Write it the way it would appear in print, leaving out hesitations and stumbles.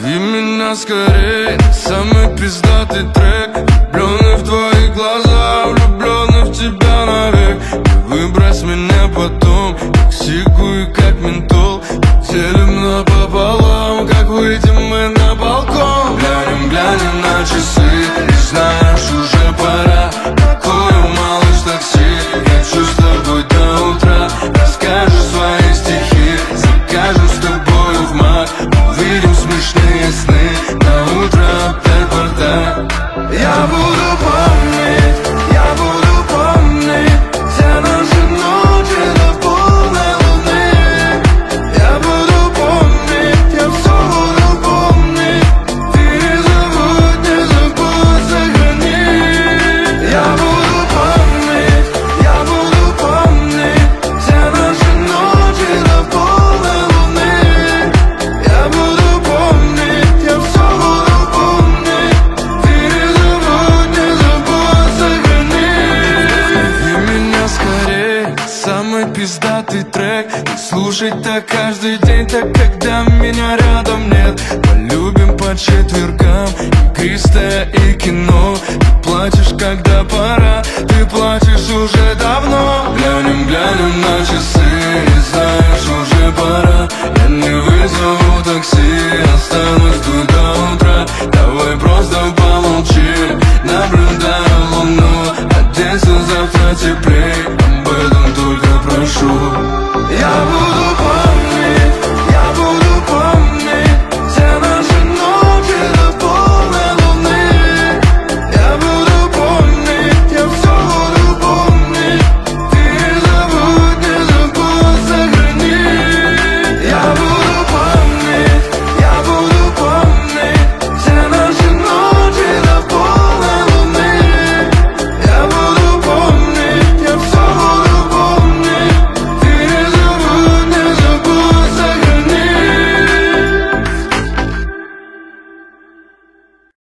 Зови меня скорей, самый пиздатый трек. Влюбленный в твои глаза, влюбленный в тебя навек. Не выбрось меня потом, как сику и как ментол. Делим напополам, как выйдем мы на балкон. Глянем на часы, и знаешь, уже пора. Такое, малыш, такси, хочу с тобой до утра. Расскажешь свои стихи, закажем с тобою в МАК. Увидим смешные сны, на утро опять бардак. Я буду помнить, я буду помнить все наши ночи до полной луны. Я буду помнить, я все буду помнить. Ты не забудь, сохрани. Я буду помнить, я буду помнить все наши ночи до полной луны. Я буду помнить, я все буду помнить. Ты не забудь, сохрани. Зови меня скорей, самый пиздатый трек. И слушать так каждый день, так когда меня рядом нет. Полюбим по четвергам, игристое и кино. Ты плачешь, когда пора, ты плачешь уже давно. Глянем на часы, и знаешь, уже пора. Я не вызову такси, оставь